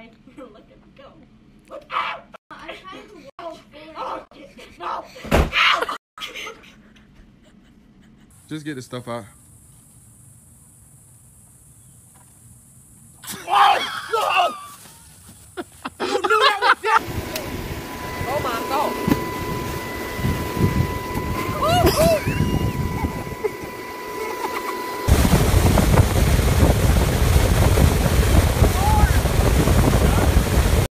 die. Look at him go. Look out! I'm trying to walk forward. No! Just get the stuff out.